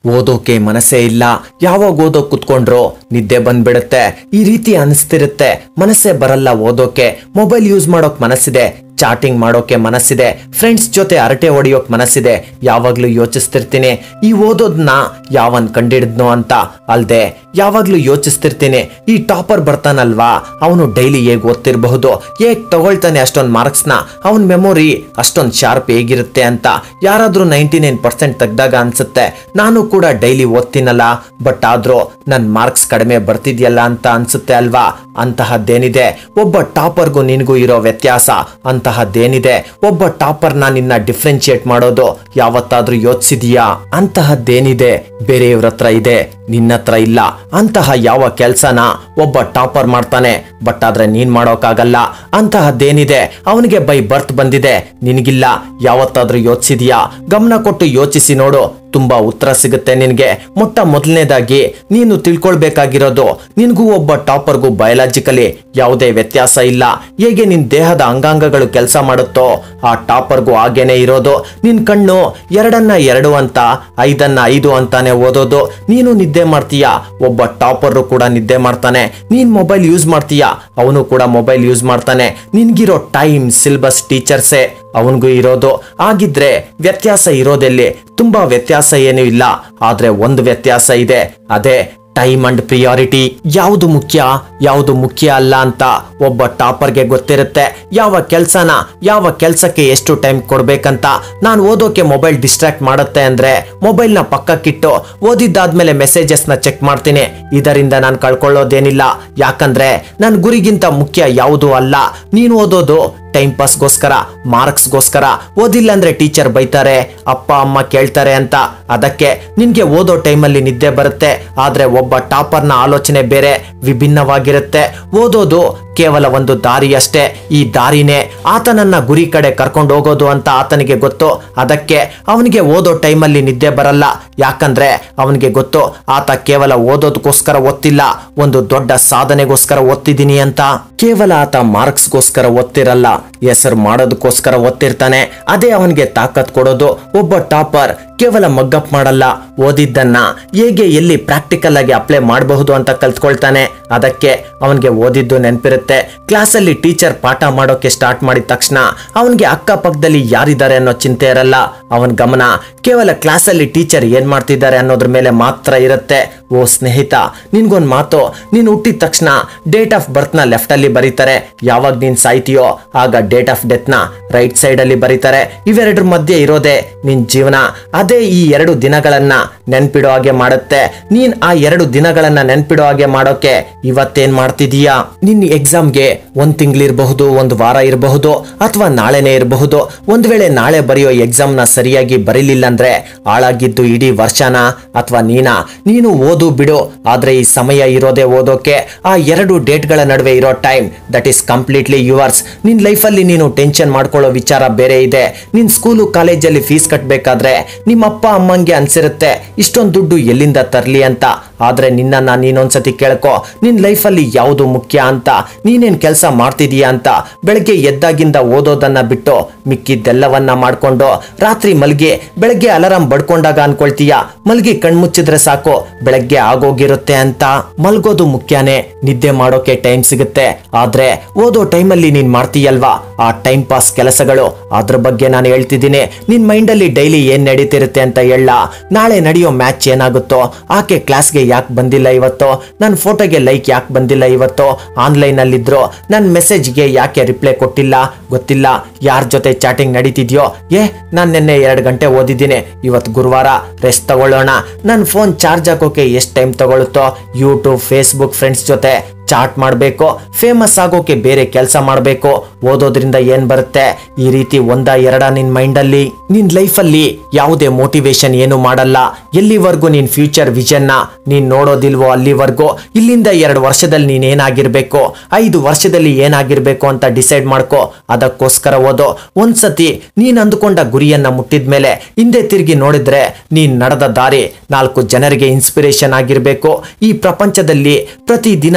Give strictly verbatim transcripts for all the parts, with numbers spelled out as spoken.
ಓದೋಕೆ ಮನಸ್ಸೇ ಇಲ್ಲ, ಯಾವಾಗ ಓದೋಕ್ ಕುತ್ಕೊಂಡ್ರು ನಿದ್ದೆ ಬಂದ್ಬಿಡುತ್ತೆ, ಈ ರೀತಿ ಅನಿಸ್ತಿರುತ್ತೆ. ಮನಸ್ಸೇ ಬರಲ್ಲ ಓದೋಕೆ. ಮೊಬೈಲ್ ಯೂಸ್ ಮಾಡೋಕ್ ಮನಸ್ಸಿದೆ, ಚಾಟಿಂಗ್ ಮಾಡೋಕೆ ಮನಸ್ಸಿದೆ, ಫ್ರೆಂಡ್ಸ್ ಜೊತೆ ಹರಟೆ ಹೊಡಿಯೋಕ್ ಮನಸ್ಸಿದೆ. ಯಾವಾಗ್ಲೂ ಯೋಚಿಸ್ತಿರ್ತೀನಿ ಈ ಓದೋದನ್ನ ಯಾವನ್ ಕಂಡಿಡಿದ್ನೋ ಅಂತ. ಅಲ್ದೆ ಯಾವಾಗ್ಲೂ ಯೋಚಿಸ್ತಿರ್ತೀನಿ ಈ ಟಾಪರ್ ಬರ್ತಾನಲ್ವಾ, ಅವನು ಡೈಲಿ ಹೇಗ್ ಓದ್ತಿರ್ಬಹುದು, ಹೇಗ್ ತಗೊಳ್ತಾನೆ ಅಷ್ಟೊಂದ್ ಮಾರ್ಕ್ಸ್ ನ, ಅವನ್ ಮೆಮೊರಿ ಅಷ್ಟೊಂದ್ ಶಾರ್ಪ್ ಹೇಗಿರುತ್ತೆ ಅಂತ. ಯಾರಾದ್ರೂ ನೈಂಟಿ ನೈನ್ ಪರ್ಸೆಂಟ್ ತೆಗ್ದಾಗ ಅನ್ಸುತ್ತೆ ನಾನು ಕೂಡ ಡೈಲಿ ಓದ್ತೀನಲ್ಲ, ಬಟ್ ಆದ್ರೂ ನನ್ ಮಾರ್ಕ್ಸ್ ಕಡಿಮೆ ಬರ್ತಿದ್ಯಲ್ಲ ಅಂತ ಅನ್ಸುತ್ತೆ ಅಲ್ವಾ. ಅಂತಹದ್ದೇನಿದೆ ಒಬ್ಬ ಟಾಪರ್ಗೂ ನಿನ್ಗೂ ಇರೋ ವ್ಯತ್ಯಾಸ ಅಂತಹದ್ದೇನಿದೆ. ಒಬ್ಬ ಟಾಪರ್ನ ನಿನ್ನ ಡಿಫ್ರೆನ್ಶಿಯೇಟ್ ಮಾಡೋದು ಯಾವತ್ತಾದ್ರೂ ಯೋಚಿಸಿದೀಯಾ? ಅಂತಹದ್ದೇನಿದೆ ಬೇರೆಯವ್ರ ಹತ್ರ ಇದೆ, ನಿನ್ನ ಹತ್ರ ಇಲ್ಲ. ಅಂತಹ ಯಾವ ಕೆಲ್ಸನ ಒಬ್ಬ ಟಾಪರ್ ಮಾಡ್ತಾನೆ, ಬಟ್ ಆದ್ರೆ ನೀನ್ ಮಾಡೋಕ್ಕಾಗಲ್ಲ. ಅಂತಹದ್ದೇನಿದೆ ಅವನಿಗೆ ಬೈ ಬರ್ತ್ ಬಂದಿದೆ, ನಿನಗಿಲ್ಲ. ಯಾವತ್ತಾದ್ರೂ ಯೋಚಿಸಿದ್ಯಾ? ಗಮನ ಕೊಟ್ಟು ಯೋಚಿಸಿ ನೋಡು, ತುಂಬಾ ಉತ್ತರ ಸಿಗುತ್ತೆ ನಿನ್ಗೆ. ಮೊಟ್ಟ ಮೊದಲನೇದಾಗಿ ನೀನು ತಿಳ್ಕೊಳ್ಬೇಕಾಗಿರೋದು, ನಿನ್ಗೂ ಒಬ್ಬ ಟಾಪರ್ಗೂ ಬಯೋಲಾಜಿಕಲಿ ಯಾವುದೇ ವ್ಯತ್ಯಾಸ ಇಲ್ಲ. ಹೇಗೆ ನಿನ್ ದೇಹದ ಅಂಗಾಂಗಗಳು ಕೆಲಸ ಮಾಡುತ್ತೋ ಆ ಟಾಪರ್ಗೂ ಹಾಗೇನೆ ಇರೋದು. ನಿನ್ ಕಣ್ಣು ಎರಡನ್ನ ಎರಡು ಅಂತ, ಐದನ್ನ ಐದು ಅಂತಾನೆ ಓದೋದು. ನೀನು ನಿದ್ದೆ ಮಾಡ್ತೀಯ, ಒಬ್ಬ ಟಾಪರ್ ಕೂಡ ನಿದ್ದೆ ಮಾಡ್ತಾನೆ. ನೀನ್ ಮೊಬೈಲ್ ಯೂಸ್ ಮಾಡ್ತೀಯ, ಅವನು ಕೂಡ ಮೊಬೈಲ್ ಯೂಸ್ ಮಾಡ್ತಾನೆ. ನಿನ್ಗಿರೋ ಟೈಮ್ ಸಿಲೆಬಸ್ ಟೀಚರ್ಸೇ ಅವನಿಗೂ ಇರೋದು. ಆಗಿದ್ರೆ ವ್ಯತ್ಯಾಸ ಇರೋದೆಲ್ಲಿ? ತುಂಬಾ ವ್ಯತ್ಯಾಸ ಏನೂ ಇಲ್ಲ, ಆದ್ರೆ ಒಂದು ವ್ಯತ್ಯಾಸ ಇದೆ, ಅದೇ ಟೈಮ್ ಅಂಡ್ ಪ್ರಿಯಾರಿಟಿ. ಯಾವುದು ಮುಖ್ಯ ಯಾವುದು ಮುಖ್ಯ ಅಲ್ಲ ಅಂತ ಒಬ್ಬ ಟಾಪರ್ಗೆ ಗೊತ್ತಿರುತ್ತೆ. ಯಾವ ಕೆಲ್ಸನ ಯಾವ ಕೆಲ್ಸಕ್ಕೆ ಎಷ್ಟು ಟೈಮ್ ಕೊಡ್ಬೇಕಂತ. ನಾನು ಓದೋಕೆ ಮೊಬೈಲ್ ಡಿಸ್ಟ್ರಾಕ್ಟ್ ಮಾಡುತ್ತೆ ಅಂದ್ರೆ ಮೊಬೈಲ್ ನ ಪಕ್ಕಕ್ಕಿಟ್ಟು ಓದಿದ್ದಾದ್ಮೇಲೆ ಮೆಸೇಜಸ್ ನ ಚೆಕ್ ಮಾಡ್ತೀನಿ. ಇದರಿಂದ ನಾನು ಕಳ್ಕೊಳ್ಳೋದೇನಿಲ್ಲ, ಯಾಕಂದ್ರೆ ನನ್ ಗುರಿಗಿಂತ ಮುಖ್ಯ ಯಾವುದು ಅಲ್ಲ. ನೀನು ಓದೋದು ಟೈಮ್ ಪಾಸ್ಗೋಸ್ಕರ, ಮಾರ್ಕ್ಸ್ಗೋಸ್ಕರ. ಓದಿಲ್ಲ ಅಂದ್ರೆ ಟೀಚರ್ ಬೈತಾರೆ, ಅಪ್ಪ ಅಮ್ಮ ಕೇಳ್ತಾರೆ ಅಂತ. ಅದಕ್ಕೆ ನಿನ್ಗೆ ಓದೋ ಟೈಮಲ್ಲಿ ನಿದ್ದೆ ಬರುತ್ತೆ, ಆದ್ರೆ ಒಬ್ಬ ಟಾಪರ್ನ ಆಲೋಚನೆ ಬೇರೆ, ವಿಭಿನ್ನವಾಗಿರುತ್ತೆ. ಓದೋದು ಕೇವಲ ಒಂದು ದಾರಿ ಅಷ್ಟೇ. ಈ ದಾರಿನೇ ಆತನನ್ನ ಗುರಿ ಕಡೆ ಕರ್ಕೊಂಡು ಹೋಗೋದು ಅಂತ ಆತನಿಗೆ ಗೊತ್ತು. ಅದಕ್ಕೆ ಅವನಿಗೆ ಓದೋ ಟೈಮಲ್ಲಿ ನಿದ್ದೆ ಬರಲ್ಲ, ಯಾಕಂದ್ರೆ ಅವನಿಗೆ ಗೊತ್ತು ಆತ ಕೇವಲ ಓದೋದಕ್ಕೋಸ್ಕರ ಓದ್ತಿಲ್ಲ, ಒಂದು ದೊಡ್ಡ ಸಾಧನೆಗೋಸ್ಕರ ಓದ್ತಿದ್ದೀನಿ ಅಂತ. ಕೇವಲ ಆತ ಮಾರ್ಕ್ಸ್ಗೋಸ್ಕರ ಓದ್ತಿರಲ್ಲ, ಹೆಸರು ಮಾಡೋದಕ್ಕೋಸ್ಕರ ಓದ್ತಿರ್ತಾನೆ. ಅದೇ ಅವನಿಗೆ ತಾಕತ್ ಕೊಡೋದು. ಒಬ್ಬ ಟಾಪರ್ ಕೇವಲ ಮಗ್ಗಪ್ ಮಾಡಲ್ಲ, ಓದಿದ್ದನ್ನ ಹೇಗೆ ಎಲ್ಲಿ ಪ್ರಾಕ್ಟಿಕಲ್ ಆಗಿ ಅಪ್ಲೈ ಮಾಡಬಹುದು ಅಂತ ಕಲ್ತ್ಕೊಳ್ತಾನೆ. ಅದಕ್ಕೆ ಅವನಿಗೆ ಓದಿದ್ದು ನೆನಪಿರುತ್ತೆ. ಕ್ಲಾಸಲ್ಲಿ ಟೀಚರ್ ಪಾಠ ಮಾಡೋಕೆ ಸ್ಟಾರ್ಟ್ ಮಾಡಿದ ತಕ್ಷಣ ಅವನಿಗೆ ಅಕ್ಕಪಕ್ಕದಲ್ಲಿ ಯಾರಿದ್ದಾರೆ ಅನ್ನೋ ಚಿಂತೆ ಇರಲ್ಲ. ಅವನ ಗಮನ ಕೇವಲ ಕ್ಲಾಸಲ್ಲಿ ಟೀಚರ್ ಏನ್ ಮಾಡ್ತಿದ್ದಾರೆ ಅನ್ನೋದ್ರ ಮೇಲೆ ಮಾತ್ರ ಇರುತ್ತೆ. ಓ ಸ್ನೇಹಿತ, ನಿನ್ಗೊಂದ್ ಮಾತು, ನೀನ್ ಹುಟ್ಟಿದ ತಕ್ಷಣ ಡೇಟ್ ಆಫ್ ಬರ್ತ್ ನ ಲೆಫ್ಟ್ ಅಲ್ಲಿ ಬರೀತಾರೆ. ಯಾವಾಗ ನೀನ್ ಸಾಯ್ತೀಯೋ ಆಗ ಡೇಟ್ ಆಫ್ ಡೆತ್ ನ ರೈಟ್ ಸೈಡ್ ಅಲ್ಲಿ ಬರೀತಾರೆ. ಇವೆರಡರ ಮಧ್ಯೆ ಇರೋದೇ ನಿನ್ ಜೀವನ. ಅದೇ ಈ ಎರಡು ದಿನಗಳನ್ನ ನೆನ್ಪಿಡೋ ಹಾಗೆ ಮಾಡುತ್ತೆ. ನೀನ್ ಆ ಎರಡು ದಿನಗಳನ್ನ ನೆನ್ಪಿಡೋ ಹಾಗೆ ಮಾಡೋಕೆ ಇವತ್ತೇನ್ ಮಾಡ್ತಿದೀಯಾ? ನಿನ್ ಎಕ್ಸಾಮ್ಗೆ ಒಂದ್ ತಿಂಗಳಿರಬಹುದು, ಒಂದು ವಾರ ಇರಬಹುದು, ಅಥವಾ ನಾಳೆನೆ ಇರಬಹುದು. ಒಂದ್ ವೇಳೆ ನಾಳೆ ಬರೆಯೋ ಎಕ್ಸಾಮ್ ನ ಸರಿಯಾಗಿ ಬರೀಲಿಲ್ಲ ಅಂದ್ರೆ ಹಾಳಾಗಿದ್ದು ಇಡೀ ವರ್ಷನ ಅಥವಾ ನೀನಾ? ನೀನು ಓದು ಬಿಡು, ಆದ್ರೆ ಈ ಸಮಯ ಇರೋದೇ ಓದೋಕೆ. ಆ ಎರಡು ಡೇಟ್ ಗಳ ನಡುವೆ ಇರೋ time that is completely yours. ನಿನ್ ಲೈಫ್ ಅಲ್ಲಿ ನೀನು ಟೆನ್ಷನ್ ಮಾಡ್ಕೊಳ್ಳೋ ವಿಚಾರ ಬೇರೆ ಇದೆ. ನಿನ್ ಸ್ಕೂಲು ಕಾಲೇಜಲ್ಲಿ ಫೀಸ್ ಕಟ್ಬೇಕಾದ್ರೆ ನಿಮ್ಮ ಅಪ್ಪ ಅಮ್ಮಂಗೆ ಅನ್ಸಿರುತ್ತೆ ಇಷ್ಟೊಂದು ದುಡ್ಡು ಎಲ್ಲಿಂದ ತರ್ಲಿ ಅಂತ. ಆದ್ರೆ ನಿನ್ನನ್ನ ನೀನೊಂದ್ಸತಿ ಕೇಳ್ಕೊ, ನಿನ್ ಲೈಫ್ ಅಲ್ಲಿ ಯಾವುದು ಮುಖ್ಯ ಅಂತ, ನೀನೇನ್ ಕೆಲಸ ಮಾಡ್ತಿದೀಯಾ ಅಂತ. ಬೆಳಗ್ಗೆ ಎದ್ದಾಗಿಂದ ಓದೋದನ್ನ ಬಿಟ್ಟು ಮಿಕ್ಕಿದ್ದೆಲ್ಲವನ್ನ ಮಾಡ್ಕೊಂಡು ರಾತ್ರಿ ಮಲ್ಗಿ ಬೆಳಗ್ಗೆ ಅಲಾರಾಮ್ ಬಡ್ಕೊಂಡಾಗ ಅನ್ಕೊಳ್ತೀಯ ಮಲ್ಗಿ ಕಣ್ಮುಚ್ಚಿದ್ರೆ ಸಾಕು ಬೆಳಗ್ಗೆ ಆಗೋಗಿರುತ್ತೆ ಅಂತ. ಮಲ್ಗೋದು ಮುಖ್ಯನೇ, ನಿದ್ದೆ ಮಾಡೋಕೆ ಟೈಮ್ ಸಿಗುತ್ತೆ, ಆದ್ರೆ ಓದೋ ಟೈಮಲ್ಲಿ ನೀನ್ ಮಾಡ್ತೀಯಲ್ವಾ ಆ ಟೈಮ್ ಪಾಸ್ ಕೆಲಸಗಳು, ಅದ್ರ ಬಗ್ಗೆ ನಾನು ಹೇಳ್ತಿದ್ದೀನಿ. ನಿನ್ ಮೈಂಡ್ ಅಲ್ಲಿ ಡೈಲಿ ಏನ್ ನಡೀತಿರುತ್ತೆ ಅಂತ ಹೇಳ. ನಾಳೆ ನಡೆಯೋ ಮ್ಯಾಚ್ ಏನಾಗುತ್ತೋ, ಆಕೆ ಕ್ಲಾಸ್ಗೆ ಯಾಕೆ ಬಂದಿಲ್ಲ ಇವತ್ತು, ನನ್ನ ಫೋಟೋಗೆ ಲೈಕ್ ಯಾಕೆ ಬಂದಿಲ್ಲ ಇವತ್ತು, ಆನ್ಲೈನ್ ಅಲ್ಲಿದ್ರು ನನ್ನ ಮೆಸೇಜ್ಗೆ ಯಾಕೆ ರಿಪ್ಲೈ ಕೊಟ್ಟಿಲ್ಲ ಗೊತ್ತಿಲ್ಲ, ಯಾರ ಜೊತೆ ಚಾಟಿಂಗ್ ನಡೀತಿದ್ಯೋ, ಏ ನಾನು ನಿನ್ನೆ ಎರಡು ಗಂಟೆ ಓದಿದ್ದೀನಿ, ಇವತ್ತು ಗುರುವಾರ ರೆಸ್ಟ್ ತಗೊಳ್ಳೋಣ. ನನ್ನ ಫೋನ್ ಚಾರ್ಜ್ ಹಾಕೋಕೆ ಎಷ್ಟು ಟೈಮ್ ತಗೊಳುತ್ತೋ, ಯೂಟ್ಯೂಬ್ ಫೇಸ್ಬುಕ್ ಫ್ರೆಂಡ್ಸ್ ಜೊತೆ ಚಾಟ್ ಮಾಡಬೇಕು, ಫೇಮಸ್ ಆಗೋಕೆ ಬೇರೆ ಕೆಲಸ ಮಾಡಬೇಕು. ಓದೋದ್ರಿಂದ ಏನ್ ಬರುತ್ತೆ? ಈ ರೀತಿ ಒಂದ ಎರಡ ನಿನ್ ಮೈಂಡ್ ಅಲ್ಲಿ. ನಿನ್ ಲೈಫ್ ಅಲ್ಲಿ ಯಾವುದೇ ಮೋಟಿವೇಶನ್ ಏನು ಮಾಡಲ್ಲ. ಎಲ್ಲಿವರೆಗೂ ನಿನ್ ಫ್ಯೂಚರ್ ವಿಷನ್ ನ ನೀನ್ ನೋಡೋದಿಲ್ವೋ ಅಲ್ಲಿವರೆಗೂ. ಇಲ್ಲಿಂದ ಎರಡು ವರ್ಷದಲ್ಲಿ ನೀನ್ ಏನಾಗಿರ್ಬೇಕು, ಐದು ವರ್ಷದಲ್ಲಿ ಏನಾಗಿರ್ಬೇಕು ಅಂತ ಡಿಸೈಡ್ ಮಾಡ್ಕೋ. ಅದಕ್ಕೋಸ್ಕರ ಓದೋ. ಒಂದ್ಸತಿ ನೀನ್ ಅಂದುಕೊಂಡ ಗುರಿಯನ್ನ ಮುಟ್ಟಿದ್ಮೇಲೆ ಹಿಂದೆ ತಿರುಗಿ ನೋಡಿದ್ರೆ ನೀನ್ ನಡೆದ ದಾರಿ ನಾಲ್ಕು ಜನರಿಗೆ ಇನ್ಸ್ಪಿರೇಷನ್ ಆಗಿರ್ಬೇಕು. ಈ ಪ್ರಪಂಚದಲ್ಲಿ ಪ್ರತಿ ದಿನ ಪ್ರತಿ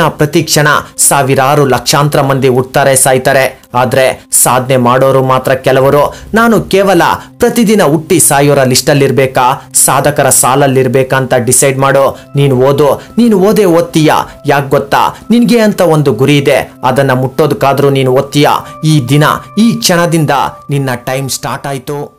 ಕ್ಷಣ ಸಾವಿರಾರು ಲಕ್ಷಾಂತರ ಮಂದಿ ಹುಟ್ತಾರೆ ಸಾಯ್ತಾರೆ, ಆದ್ರೆ ಸಾಧನೆ ಮಾಡೋರು ಮಾತ್ರ ಕೆಲವರು. ನಾನು ಕೇವಲ ಪ್ರತಿದಿನ ಹುಟ್ಟಿ ಸಾಯೋರ ಲಿಸ್ಟಲ್ಲಿರ್ಬೇಕಾ, ಸಾಧಕರ ಸಾಲಲ್ಲಿರ್ಬೇಕಾ ಅಂತ ಡಿಸೈಡ್ ಮಾಡು. ನೀನು ಓದು, ನೀನು ಓದೇ ಓದ್ತೀಯ. ಯಾಕೆ ಗೊತ್ತಾ, ನಿನ್ಗೆ ಅಂತ ಒಂದು ಗುರಿ ಇದೆ, ಅದನ್ನ ಮುಟ್ಟೋದಕ್ಕಾದ್ರೂ ನೀನು ಓದ್ತೀಯ. ಈ ದಿನ ಈ ಕ್ಷಣದಿಂದ ನಿನ್ನ ಟೈಮ್ ಸ್ಟಾರ್ಟ್ ಆಯ್ತು.